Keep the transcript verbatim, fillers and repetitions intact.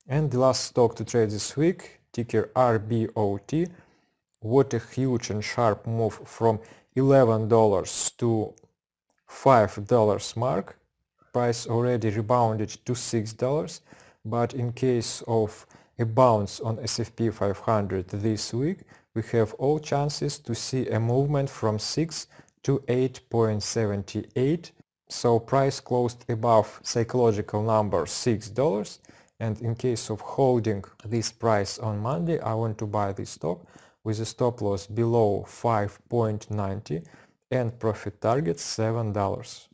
And the last stock to trade this week, ticker R B O T. What a huge and sharp move from eleven dollars to five dollars mark. Price already rebounded to six dollars, but in case of a bounce on S and P five hundred this week, we have all chances to see a movement from six to eight point seven eight. So price closed above psychological number six dollars, and in case of holding this price on Monday, I want to buy this stock with a stop loss below five point nine zero and profit target seven dollars.